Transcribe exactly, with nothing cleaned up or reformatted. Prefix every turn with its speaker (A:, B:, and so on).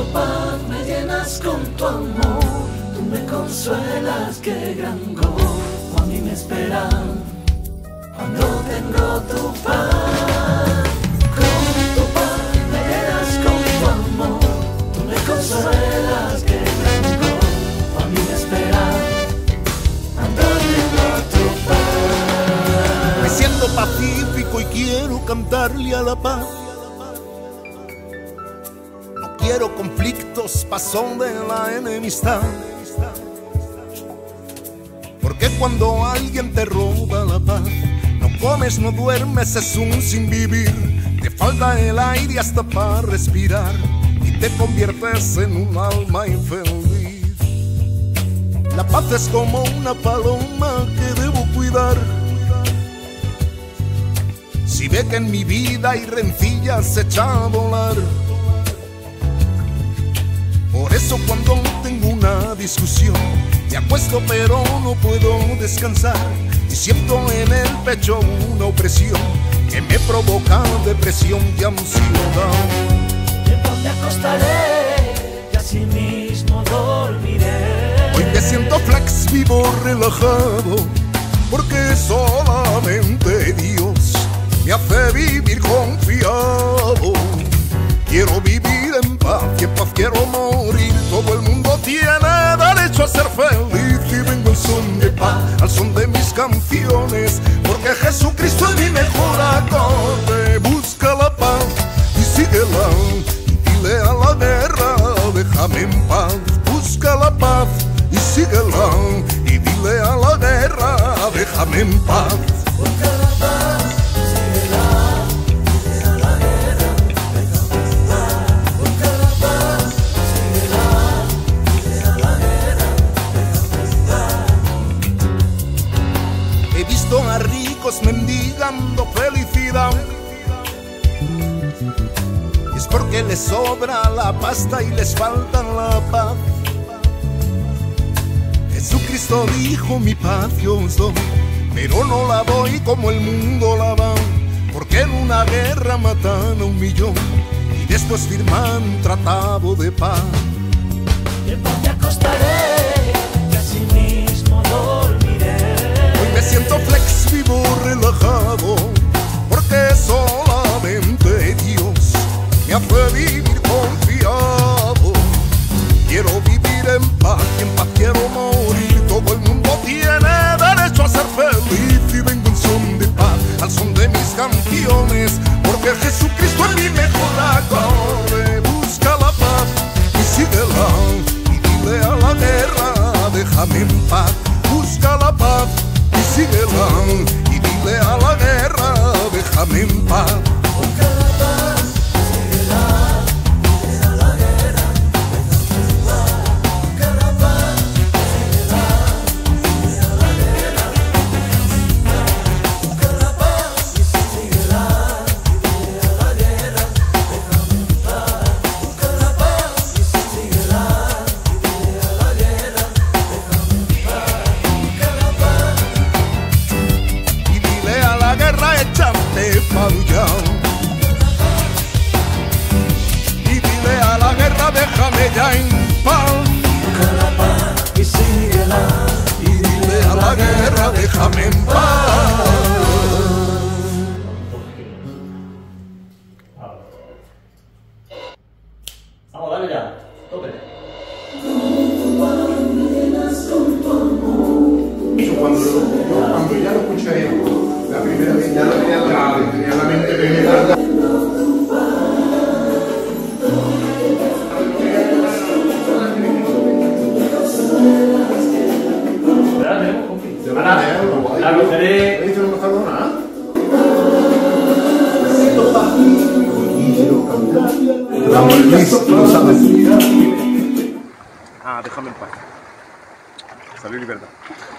A: tu paz, me llenas con tu amor. Tú me consuelas, qué gran gozo a mí me esperan cuando tengo tu paz. Con tu paz me llenas con tu amor. Tú me consuelas, qué gran gozo a mí me esperan cuando tengo tu paz.
B: Me siento pacífico y quiero cantarle a la paz. No quiero conflictos, paso de la enemistad. Porque cuando alguien te roba la paz, no comes, no duermes, es un sin vivir. Te falta el aire hasta para respirar y te conviertes en un alma infeliz. La paz es como una paloma que debo cuidar. Si ve que en mi vida hay rencillas, se echa a volar. Por eso cuando tengo una discusión, me acuesto pero no puedo descansar. Y siento en el pecho una opresión que me provoca depresión y ansiedad.
A: En paz me acostaré y así mismo dormiré.
B: Hoy me siento flex, vivo relajado, porque solamente Dios me hace vivir confiado. Quiero vivir en paz y en paz quiero morir. Todo el mundo tiene derecho a ser feliz y vengo en son de paz, al son de mis canciones, porque Jesucristo es mi mejor acorde. Busca la paz y síguela y dile a la guerra, déjame en paz. Busca la paz y síguela y dile a la guerra, déjame en paz.
A: Busca la paz, síguela, dile a la guerra, déjame en paz. Busca la paz, síguela, dile a la guerra, déjame en paz.
B: He visto a ricos mendigando felicidad. Es porque les sobra la pasta y les falta la paz. Jesucristo dijo: mi paz yo os doy, pero no la doy como el mundo la da. Porque en una guerra matan a un millón y después firman un tratado de paz.
A: Y en paz me acostaré y así mismo dormiré.
B: Hoy me siento flex, vivo relajado, porque solamente Dios me hace vivir confiado. Quiero vivir en paz y en paz quiero morir. Todo el mundo tiene derecho a ser feliz y vengo en son de paz, al son de mis canciones, porque Jesucristo es mi mejor acorde. Busca la paz y síguela y dile a la guerra, déjame en paz. Busca la paz y síguela y dile a la guerra, déjame en paz.
A: Busca la paz, síguela, dile a la guerra, déjame en paz. Busca la paz, síguela, dile a la guerra, déjame en paz. Busca la paz, síguela, dile a la guerra, déjame en paz. Busca la paz, síguela, dile a la guerra, déjame en paz. Busca la paz.
B: Y dile a la guerra, échate pa'l y dile a la guerra, déjame ya en paz.
A: Busca la paz y síguela,
B: Y dile a la guerra, déjame en paz.
C: Vamos, dale ya, tope.
D: Eso cuando, yo, cuando ya lo escuché la primera vez, ya lo tenía en la, tenía en la mente primera.
C: Espérate, ahora, la cogeré.
D: ¿He dicho que no me está dando nada?
B: Ah, déjame en paz. Salud y libertad.